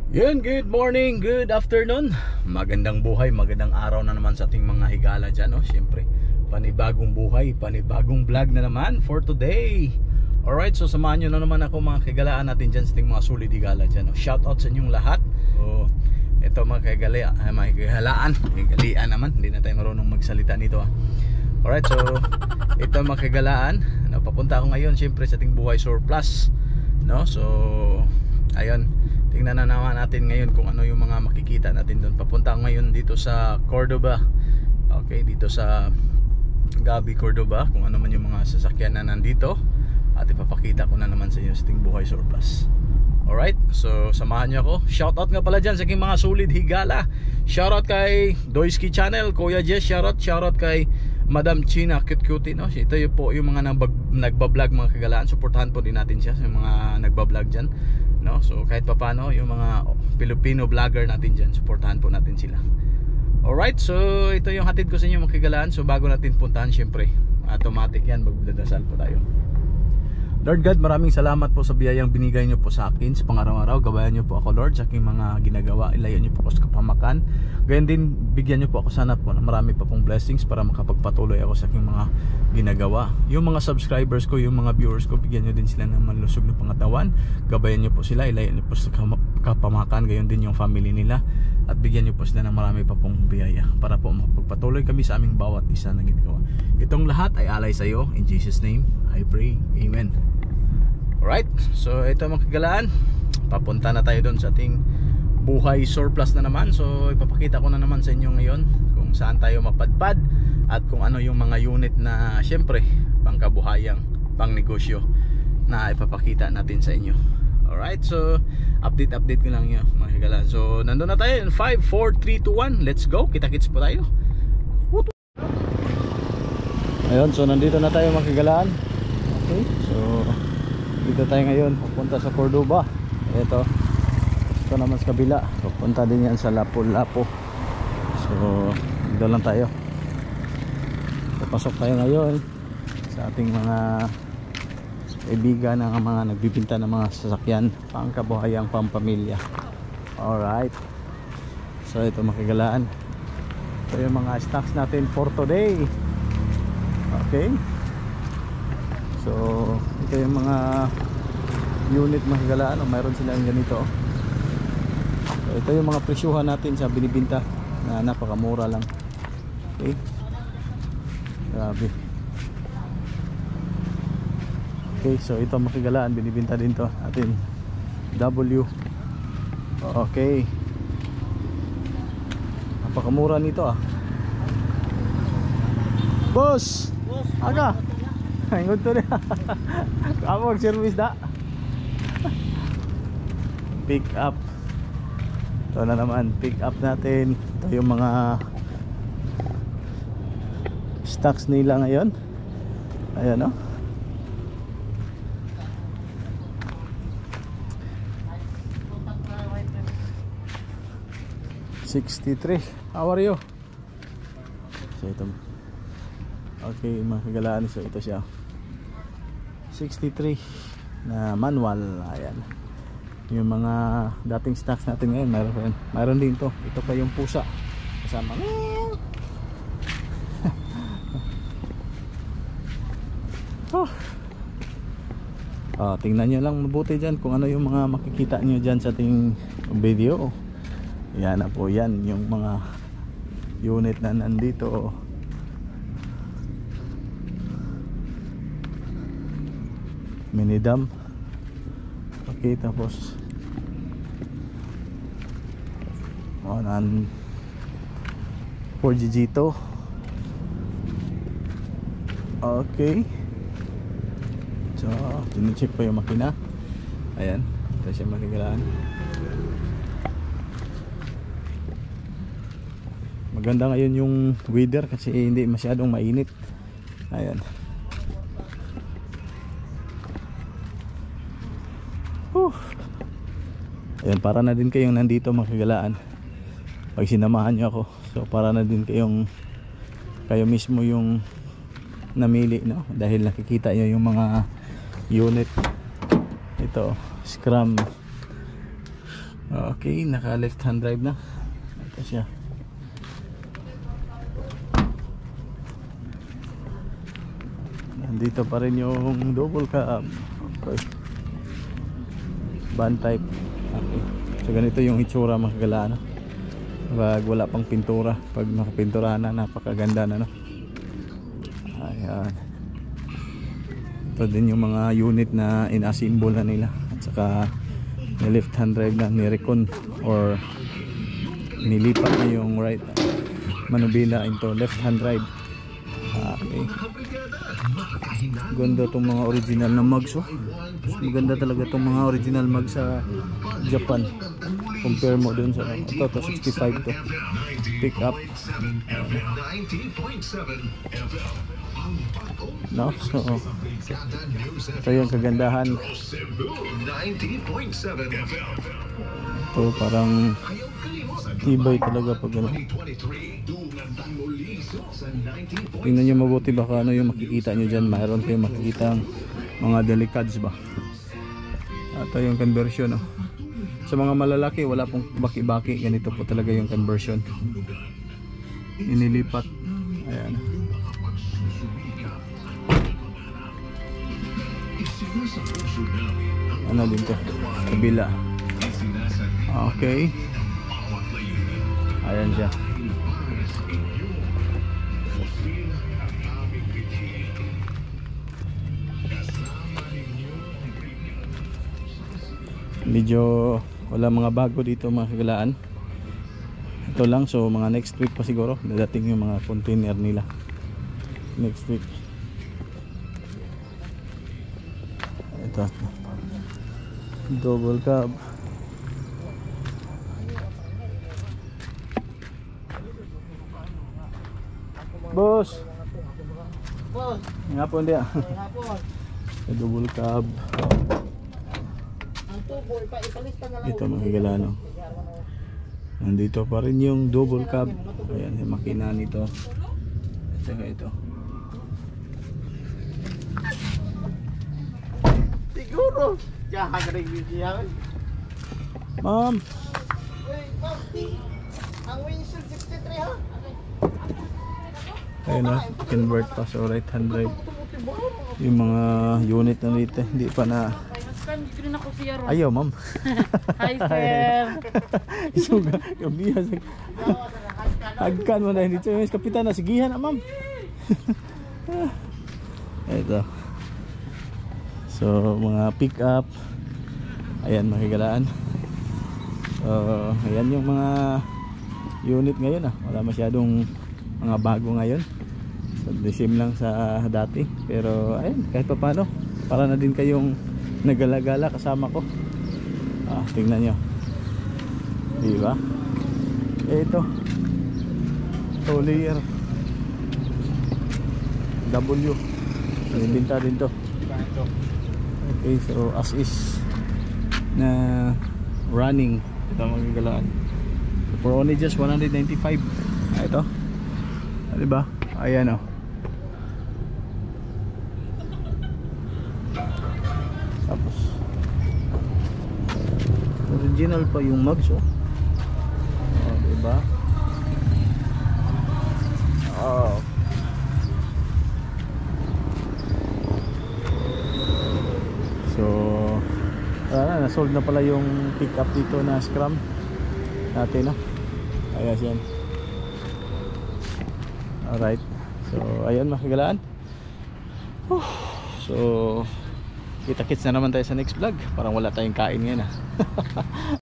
Yun, good morning, good afternoon. Magandang buhay, magandang araw na naman sa ating mga higala dyan, no? Siyempre, panibagong buhay, panibagong vlog na naman for today. Alright, so samahan nyo na naman ako mga higalaan natin dyan sa ating mga solid higala dyan, no? Shout out sa inyong lahat. So, ito mga higalaan, higalian naman, hindi na tayo marunong magsalita nito, ha? Alright, so ito mga higalaan, no? Papunta ako ngayon siyempre sa ating buhay surplus, no? So, ayun, tingnan na naman natin ngayon kung ano yung mga makikita natin doon. Papunta ngayon dito sa Cordoba. Okay, dito sa Gabi, Cordoba, kung ano man yung mga sasakyan na nandito, at ipapakita ko na naman sa inyo sa ating buhay surplus. Alright, so samahan niyo ako. Shoutout nga pala dyan sa aking mga solid higala. Shoutout kay Doisky Channel, Kuya Jess, shoutout kay Madam China, cute cutie, no? Ito yung po yung mga nagbablog mga kagalaan. Suportahan po din natin siya, yung mga nagbablog dyan, no? So kahit papano yung mga Filipino vlogger natin dyan, suportahan po natin sila. Alright, so ito yung hatid ko sa inyo mga kagalaan. So bago natin puntahan, syempre automatic yan, magdadasal po tayo. Lord God, maraming salamat po sa biyayang binigay niyo po sa akin sa pang-araw-araw. Gabayan niyo po ako, Lord, sa aking mga ginagawa. Ilayan niyo po ako sa kapamakan. Gayon din, bigyan niyo po ako sana po na marami pa pong blessings para makapagpatuloy ako sa aking mga ginagawa. Yung mga subscribers ko, yung mga viewers ko, bigyan niyo din sila ng malusog na pangatawan. Gabayan niyo po sila, ilayan niyo po sa kapamakan. Gayon din yung family nila. At bigyan niyo po sila ng marami pa pong biyaya para po makapagpatuloy kami sa aming bawat isa na ginagawa. Itong lahat ay alay sa iyo. In Jesus' name, I pray. Amen. Alright, so ito mga kagalaan, papunta na tayo doon sa ating buhay surplus na naman. So ipapakita ko na naman sa inyo ngayon kung saan tayo mapadpad at kung ano yung mga unit na syempre pangkabuhayang, pang negosyo na ipapakita natin sa inyo. Alright, so update ko lang yun mga kagalaan. So nandun na tayo in 5, 4, 3, 2, 1. Let's go, kita-kits po tayo. Ayun, so nandito na tayo mga kagalaan. Okay, so dito tayo ngayon, pupunta sa Cordoba. Ito naman sa kabila, pupunta din yan sa Lapu-Lapu. So dito lang tayo. Papasok tayo ngayon sa ating mga kaibigan ng mga nagbibinta ng mga sasakyan pangkabuhayang pampamilya. Alright, so ito makagalaan, ito yung mga stocks natin for today. Okay, so ito yung mga unit makagalaan. Mayroon silang ganito. So ito yung mga presyuhan natin sa binibinta na napakamura lang. Okay, grabe. Okay, so ito makagalaan, binibinta din to atin W. Okay, napakamura nito ah. Boss, aga hangod to rin. Kamu mag-service da. Pick up. Ito na naman, pick up natin. Ito yung mga stocks nila ngayon. Ayan o. 63. How are you? So ito. Okay mga kagalaan, so ito siya 63 na manual. Ayan yung mga dating stocks natin ngayon. Mayroon din to. Ito pa yung pusa kasama. Tingnan nyo lang mabuti dyan kung ano yung mga makikita nyo dyan sa ating video. Yan na po, yan yung mga unit na nandito. Minidam. Okay, tapos for Gigito. Okay, so tinicheck pa yung makina. Ayan, ito siya makagalaan. Maganda ngayon yung weather kasi hindi masyadong mainit. Ayan. Ayan, para na din kayong nandito makagalaan pag sinamahan nyo ako. So para na din kayo mismo yung namili, no? Dahil nakikita nyo yung mga unit. Ito, Scrum Okay, naka left hand drive na. Ito siya. Nandito pa rin yung double cab. Okay. Van type. Okay. So ganito yung itsura mga kagala, no? Pag wala pang pintura, pag nakapinturahan na, napakaganda na, no? Ayan. Ito din yung mga unit na in-assemble na nila. At saka may left hand drive na ni-recon or nilipat na yung right manubila into left hand drive. Okay. Ganda itong mga original na mugs, oh. Maganda talaga itong mga original mugs sa Japan. Compare mo dun sa ito, 65 to pick up. No? So, ito yung kagandahan. Ito parang tibay talaga pag ano. Tingnan nyo mabuti baka ano yung makikita nyo dyan. Mayroon kayong makikita mga delicads ba. Ito yung conversion, oh. Sa mga malalaki wala pong baki-baki. Ganito po talaga yung conversion. Inilipat. Ayan. Ano din to? Kabila. Okay. Ayan siya. Medyo wala mga bago dito mga kagalaan. Ito lang, so mga next week pa siguro dadating yung mga container nila next week. Ito double cab. Boss, nga po hindi ah. Double cab. Ito mga kaigalano, nandito pa rin yung double cab. Ayan yung makina nito. Saka ito siguro ma'am, ang windshield 63 ha. Ayun na, convert pa sa right hand drive. Yung mga unit na dito hindi pa na. Ayaw ma'am. Hi sir. Isuga yung biya sa agkan mo na dito yung kapitan na sigihan na ma'am. Ito, so mga pick up. Ayan makigalaan. So ayan yung mga unit ngayon ah. Wala masyadong mga bago ngayon. So the same lang sa dati. Pero ayun, kahit pa paano para na din kayong nagala-gala kasama ko. Tingnan nyo, diba? Ito Tolier W, binibinta din to. Okay, so as is na running ito magagalaan for only just 195. Ito, diba? Ayan, oh. Tapos original pa yung mugs, oh. Diba? So nasold na pala yung pick up dito na Scram natin, no? Ayos yan. Alright, so ayan makagalaan. So kita-kits na naman tayo sa next vlog. Parang wala tayong kain ngayon ah.